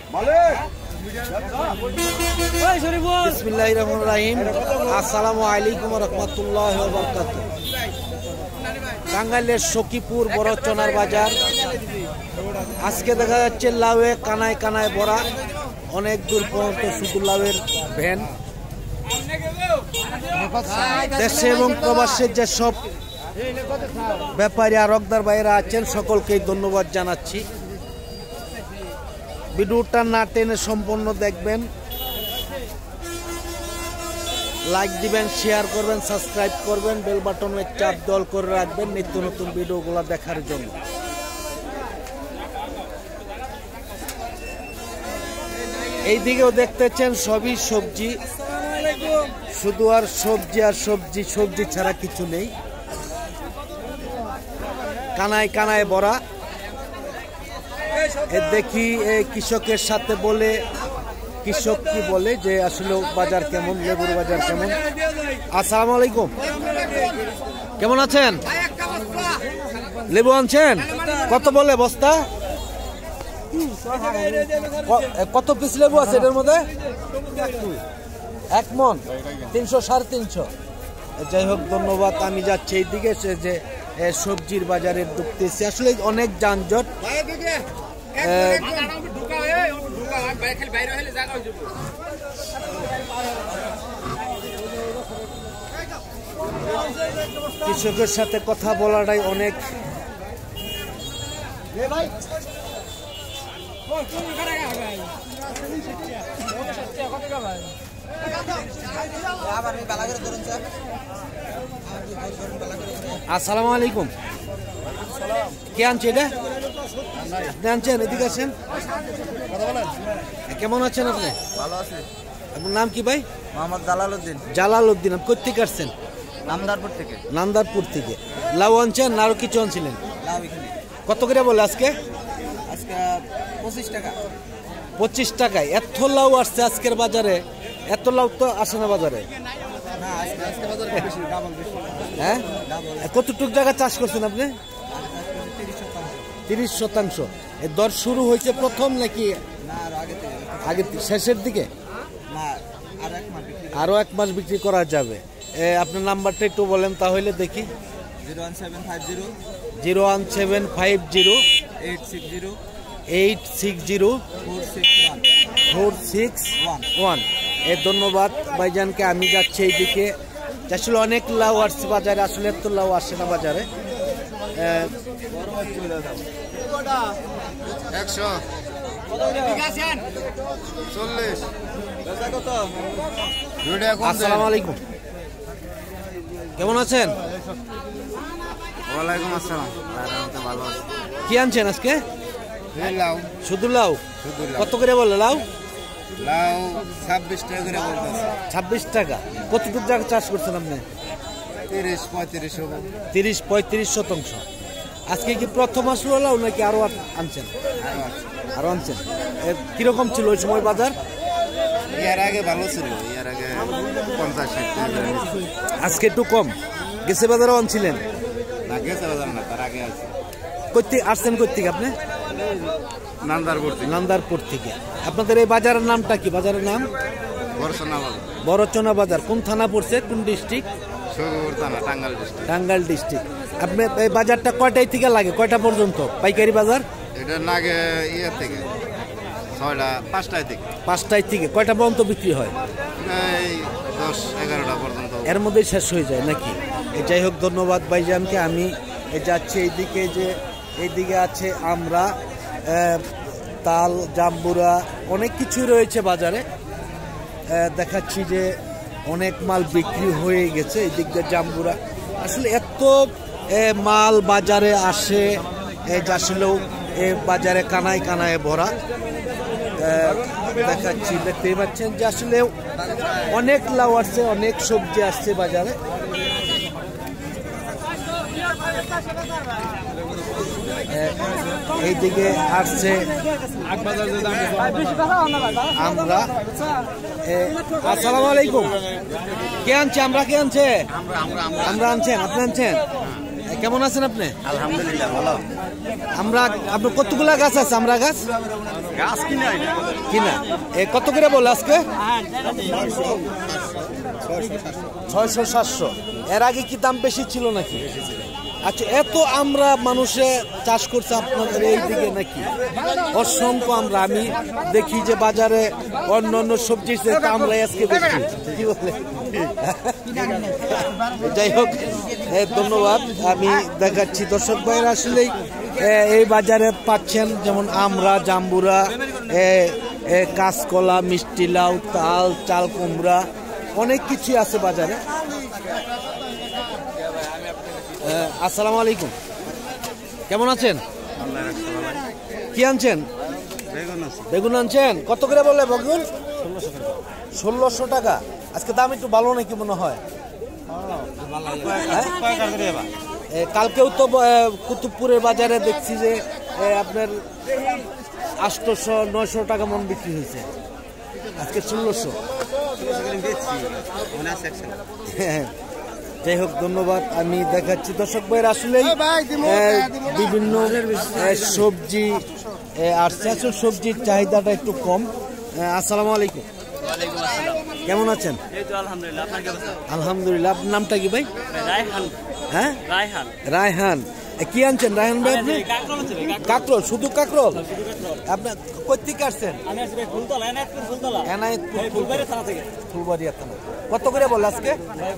বিসমিল্লাহির রহমানির রহিম। আসসালামু আলাইকুম ওয়া রাহমাতুল্লাহি ওয়া বারাকাতুহু। টাঙ্গাইলের সখীপুর বড়চনার বাজার। আজকে দেখা যাচ্ছে লাউয়ে কানায় কানায় ভরা, অনেক দূর পর্যন্ত শুধু লাউয়ের ভ্যান। দেশে এবং প্রবাসের যেসব ব্যাপারী আর রকদার ভাইয়েরা আছেন সকলকেই ধন্যবাদ জানাচ্ছি। ভিডিওটা না টেনে সম্পূর্ণ দেখবেন, লাইক দিবেন, শেয়ার করবেন, সাবস্ক্রাইব করবেন, বেল বাটনে চাপ দল করে রাখবেন নিত্য নতুন ভিডিওগুলো দেখার জন্য। এই দিকেও দেখতেছেন সবই সবজি, শুধু আর সবজি আর সবজি, সবজি ছাড়া কিছু নেই। কানায় কানায় ভরা। দেখি কৃষকের সাথে বলে, কৃষক কি বলে যে আসলে বাজার কেমন, লেবুর বাজার কেমন। আসসালামু আলাইকুম, কেমন আছেন? লেবু আনছেন? কত বলে বস্তা? কত পিস লেবু আছে এটার মধ্যে? 1 মন 300 350। যাই হোক, ধন্যবাদ। আমি যাচ্ছি এই দিকে, যে সবজির বাজারে ঢুকতেছি। আসলে অনেক যানজট। কৃষকের সাথে কথা বলাটাই অনেক। আসসালামু আলাইকুম, কে আনছে এটা? আপনি আনছেন? এদিকে আছেন। কেমন আছেন আপনি? ভালো আছি। আপনার নাম কি ভাই? মোহাম্মদ জালালউদ্দিন। জালালউদ্দিন। আপনি কোথা থেকে আসছেন? নামদারপুর থেকে। নামদারপুর থেকে। লাউ আনছেন না আরো কিছু আনছিলেন? লাউ এখানে কত করে বলে আজকে? আজকে 25 টাকা। 25 টাকায় এত লাউ আসছে আজকের বাজারে? এত লাউ তো আসে না বাজারে। না, আজকে বাজারে বেশি, ডাবল বেশি। হ্যাঁ, কতটুক জায়গা চাষ করছেন আপনি? 30%। এর দর শুরু হয়েছে প্রথম নাকি না আগে শেষের দিকে? না, আরো 1 মাস বিক্রি করা যাবে। আপনার নাম্বারটা একটু বলেন তাহলে দেখি। 01750 01750 860 860 461। ধন্যবাদ ভাইজানকে। আমি যাচ্ছি এইদিকে। আসলে অনেক লাউ আসছে বাজারে, আসলে এত লাউ আসে না বাজারে। 140। আসসালামু আলাইকুম, কেমন আছেন? ওয়ালাইকুম আসসালাম। ভালো আছি। কি আনছেন আজকে? লাউ। শুধু লাউ? কত করে বলে লাউ? লাউ 26 টাকা করে বলতেছে। 26 টাকা। কতটুকু জায়গা চাষ করছেন আপনি? 30-35 শতাংশ। আজকে কি প্রথম আসলো লাউ নাকি আরো আনছেন? আরো আনছেন। কিরকম ছিল ওই সময় বাজার? এর আগে ভালো ছিল, এর আগে 50-60। আজকে একটু কম। গেছে বাজারও আনছিলেন? না, গেছে বাজার না, তার আগে আছে। কোথেকে আসছেন? কোথেকে আপনি? নামদারপুর থেকে। আপনাদের এই বাজারের নামটা কি? বাজারের নাম বড়চনা বাজার। কোন থানা পড়ছে, কোন ডিস্ট্রিক্ট? টাঙ্গাইল ডিস্ট্রিক্ট। আপনি এই বাজারটা কয়টায় থেকে লাগে, কয়টা পর্যন্ত পাইকারি বাজার? এটা লাগে ইয়ে থেকে 5টায় থেকে। 5টায় থেকে কয়টা পর্যন্ত বিক্রি হয়? এই 10-11টা পর্যন্ত। এর মধ্যেই শেষ হয়ে যায় নাকি? যাই হোক, ধন্যবাদ ভাইজানকে। আমি যাচ্ছি এইদিকে, যে এইদিকে আছে আমরা, তাল, জাম্বুরা, অনেক কিছুই রয়েছে বাজারে। দেখাচ্ছি যে অনেক মাল বিক্রি হয়ে গেছে। এই দিক দিয়ে জাম্বুরা। আসলে এত মাল বাজারে আসে যে আসলেও বাজারে কানায় কানায় ভরা। দেখাচ্ছি, দেখতেই পাচ্ছেন যে আসলে অনেক লাউ আসছে, অনেক সবজি আসছে বাজারে। এইদিকে আসছে আমরা। আসসালামু আলাইকুম, কে আনছে? আমরা কে আনছে? আমরা আনছেন, আপনি আনছেন? কেমন আছেন আপনি? আলহামদুলিল্লাহ ভালো। আমরা আপনার কতগুলা গাছ আছে? আমরা গাছ কিনা কত করে বলে আজকে? 600-700। এর আগে কি দাম বেশি ছিল নাকি? আচ্ছা, এত আমরা মানুষে চাষ করছে আপনাদের এই দিকে নাকি? অসংখ্য আমরা, আমি দেখি যে বাজারে অন্য অন্য সবজির চেয়ে আমরা আজকে বেশি, কি বলে? যাই হোক, ধন্যবাদ। আমি দেখাচ্ছি দর্শক ভাইয়েরা, আসলেই এই বাজারে পাচ্ছেন যেমন আমরা, জাম্বুরা, কাঁচকলা, মিষ্টি লাউ, তাল, চাল কুমড়া, অনেক কিছুই আছে বাজারে। আসসালামু আলাইকুম, কেমন আছেন? কি আনছেন? বেগুন আনছেন। কত করে বলে বেগুন? 1600 টাকা। আজকে দাম একটু ভালো নাকি মনে হয়? কালকেও তো কুতুবপুরের বাজারে দেখছি যে আপনার 800-900 টাকা মন বিক্রি হয়েছে, আজকে 1600। যাই হোক, ধন্যবাদ। আমি দেখাচ্ছি দর্শক ভাইয়ের, আসলে বিভিন্ন সবজি আসছে, আসলে সবজির চাহিদাটা একটু কম। আসসালামু আলাইকুম, কেমন আছেন? আলহামদুলিল্লাহ। আপনার নামটা কি ভাই? হ্যাঁ, রায়হান। কি আনছেন রায়হান ভাই? আপনি কাকরোল, শুধু কাকরোল? আপনার কই থেকে আসছেন? ফুলবাড়িয়া থানা। কত করে বলে আজকে?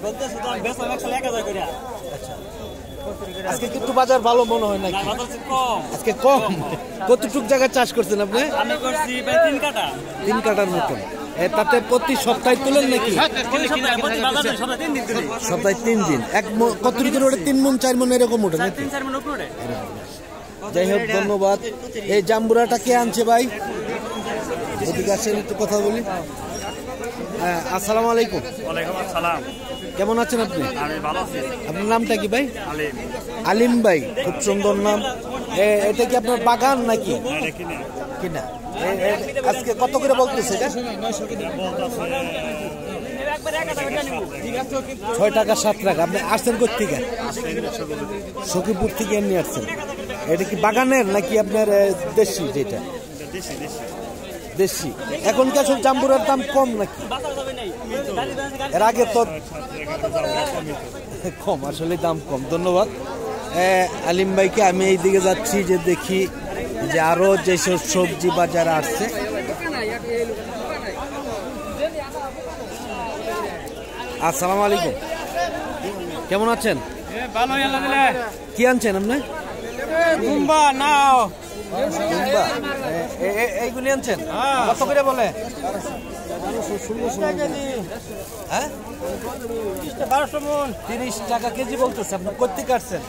আজকে কিন্তু বাজার ভালো মনে হয় নাকি? আজকে কম। কতটুক জায়গায় চাষ করছেন আপনি? 3 কাটার মতন। তাতে প্রতি সপ্তাহে তোলেন নাকি? সপ্তাহে 3 দিন। কত করে ওটা? 3 মন 4 মন এরকম ওঠে নাকি? যাই হোক, ধন্যবাদ। এই জাম্বুরাটা কে আনছে ভাই? এদিকে আসেন, একটু কথা বলি। হ্যাঁ, আসসালামু আলাইকুম। কেমন আছেন আপনি? আপনার নামটা কি ভাই? আলিম ভাই, খুব সুন্দর নাম। এটা কি আপনার বাগান নাকি? কিনা। আজকে কত করে বলতেছে এটা? 6 টাকা 7 টাকা। আপনি আসছেন কোথা থেকে? সখীপুর থেকে এমনি আসছেন। এটা কি বাগানের নাকি আপনার দেশি? যেটা দেশি। এখন কি আসলে জাম্বুরার দাম কম নাকি? এর আগে তো কম, আসলে দাম কম। ধন্যবাদ আলিম ভাইকে। আমি এই দিকে যাচ্ছি, যে দেখি যে আরো যেসব সবজি বাজারে আসছে। আসসালামু আলাইকুম, কেমন আছেন? কি আনছেন আপনি? এইগুলি আনছেন। কত করে বলে? 30 টাকা কেজি বলতেছে। আপনি কোথেকে আসছেন?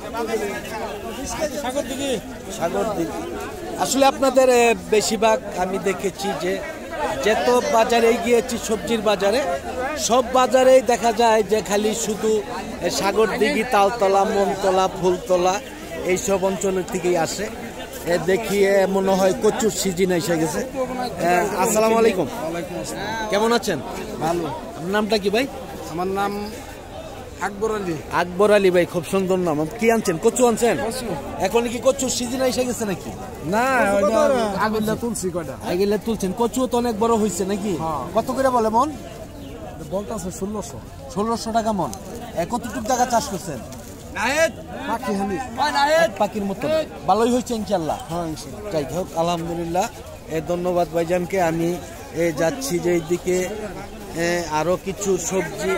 সাগর দিঘি। আসলে আপনাদের বেশিরভাগ আমি দেখেছি যে যেত বাজারে গিয়েছি, সবজির বাজারে, সব বাজারেই দেখা যায় যে খালি শুধু সাগর দিঘি, তালতলা, মনতলা, ফুলতলা এইসব অঞ্চলের থেকেই আসে। দেখি মনে হয় কচুর সিজন এসে গেছে। আসসালামু আলাইকুম, কেমন আছেন? ভালো। আপনার নামটা কি ভাই? আমার নাম আকবর আলী। আকবর আলী ভাই, খুব সুন্দর নাম। কি আনছেন? কচু আনছেন? এখন কি কচুর সিজন এসে গেছে নাকি? না, আগিলা তুলছি কয়টা। আগিলা তুলছেন। কচু তো অনেক বড় হয়েছে নাকি? কত করে বলে মন? বলতেছে 1600। 1600 টাকা মন। কতটুকু জায়গা চাষ করছেন? পাখির মতো। ভালোই হয়েছে ইনশাল্লাহ। যাই হোক, আলহামদুলিল্লাহ। ধন্যবাদ ভাইজানকে। আমি যাচ্ছি যে এইদিকে আরো কিছু সবজির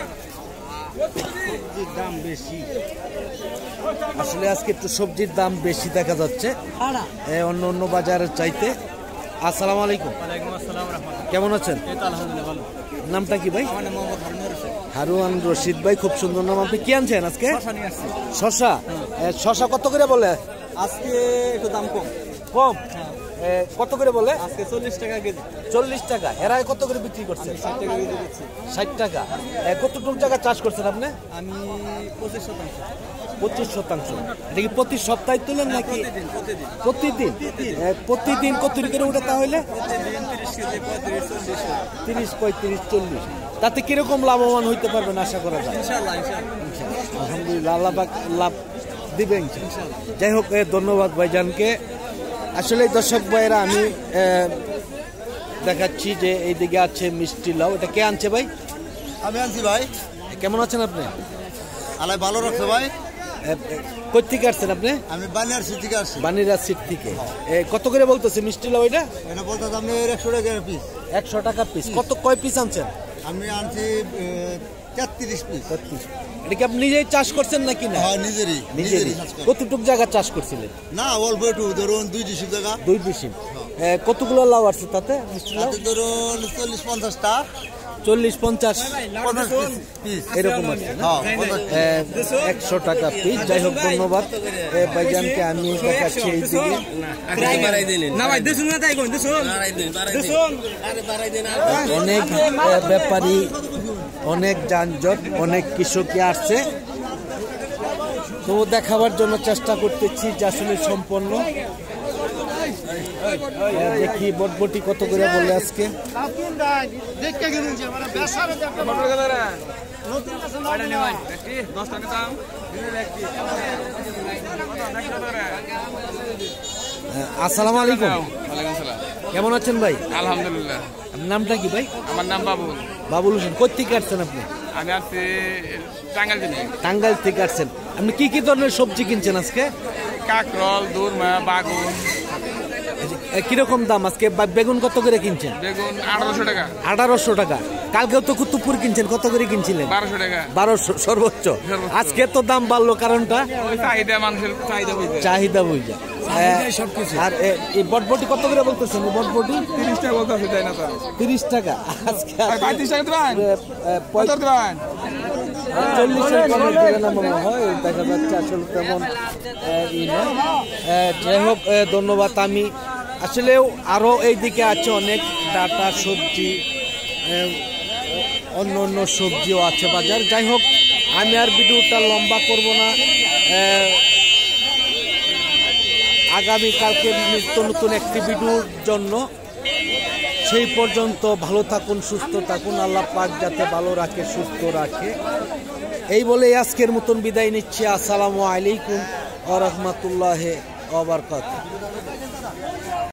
দাম বেশি। আসলে আজকে একটু সবজির দাম বেশি দেখা যাচ্ছে অন্য অন্য বাজারের চাইতে। আসসালামু আলাইকুম। কেমন আছেন? নামটা কি ভাই? হারুন রশিদ ভাই, খুব সুন্দর নাম। আপনি কি আনছেন আজকে? শশা। শশা কত করে বলে আজকে? একটু দাম কম। কম? কত করে বলে আজকে? 40 টাকা কেজি। 40 টাকা। এরা কত করে বিক্রি করছেন? 60 টাকা কেজি দিচ্ছি। 60 টাকা। কতটুকু জায়গা চাষ করছেন আপনি? আমি 25%। 25%। এটা কি প্রতি সপ্তাহে তুলেন নাকি? প্রতিদিন। প্রতিদিন কত করে ওঠে তাহলে? 30, 35, 40। তাতে কিরকম লাভবান হইতে পারবেন আশা করা যায়? আলহামদুলিল্লাহ, আল্লাহ পাক লাভ দিবেন। যাই হোক, ধন্যবাদ ভাইজানকে। আসলে দর্শক ভাইরা আমি দেখাচ্ছি যে এইদিকে আছে মিষ্টি লাউ। এটা কে আনছে ভাই? আমি আনছি ভাই। কেমন আছেন আপনি? আলাই ভালো রাখছো ভাই। কই থেকে আসছেন আপনি? আমি বানিয়ার সিট থেকে আসছি। বানিরাজ সিট থেকে। কত করে বলতেছে মিষ্টি লাউ এটা? এটা বলতে আপনি 100 টাকা পিস। 100 টাকা পিস। কয় পিস আনছেন? আমি আনছি 33 পিস। এটা কি আপনি নিজেই চাষ করছেন নাকি না? হ্যাঁ নিজেরই। কতটুক জায়গা চাষ করছিলেন? না অল্প একটু, ধরুন 2 ডিসিম জায়গা। 2 ডিসিম। কতগুলো লাউ আছে তাতে মিষ্টি লাউ? ধরুন 40-50টা। 40-50 পিস এরকম আছে। 100 টাকা পিস। যাই হোক ধন্যবাদ ভাইজানকে। আমি দেখাচ্ছি এইদিকে অনেক ব্যাপারী, অনেক যানজট, অনেক কৃষকই আসছে, তো দেখাবার জন্য চেষ্টা করতেছি যে আসলে সম্পন্ন। দেখি বটবটি কত করে বলে আজকে। আসসালামু আলাইকুম। কেমন আছেন ভাই? আলহামদুলিল্লাহ। আপনার নামটা কি ভাই? আমার নাম বাবুল। বাবুল হোসেন। কোথা থেকে আসছেন আপনি? আমি আসছি টাঙ্গাইল থেকে। টাঙ্গাইল থেকে আসছেন। আপনি কি কি ধরনের সবজি কিনছেন আজকে? কাকরল, দুরমা, বাগুন। কিরকম দাম আজকে? বেগুন কত করে কিনছেন? বেগুন 1800 টাকা। 1800 টাকা। কালকেও তো কুতুবপুর কিনছেন, কত করে কিনছিলেন? 1200 টাকা। 1200 সর্বোচ্চ। আজকে তো দাম বাড়লো, কারণটা? চাহিদা, মানুষের চাহিদা বুঝে। চাহিদা বুঝে। আর এই বটবটি কত করে বলতেছেন? বটবটি 30 টাকা বলতেছে, তাই না? তো 30 টাকা। আজকে 35 টাকা দিবেন? 40 দিবেন? 40 হয় দেখা যাচ্ছে আসলে তেমন ই নয়। যাই হোক ধন্যবাদ। আমি আসলেও আরও এইদিকে আছে অনেক ডাটা সবজি, অন্য অন্য সবজিও আছে বাজার। যাই হোক আমি আর ভিডিওটা লম্বা করব না। আগামীকালকে নিত্য নতুন একটি ভিডিওর জন্য, সেই পর্যন্ত ভালো থাকুন, সুস্থ থাকুন। আল্লাহ পাক যাতে ভালো রাখে, সুস্থ রাখে। এই বলে আজকের মতন বিদায় নিচ্ছি। আসসালামু আলাইকুম ওয়া রাহমাতুল্লাহি ওয়া বারাকাতুহু।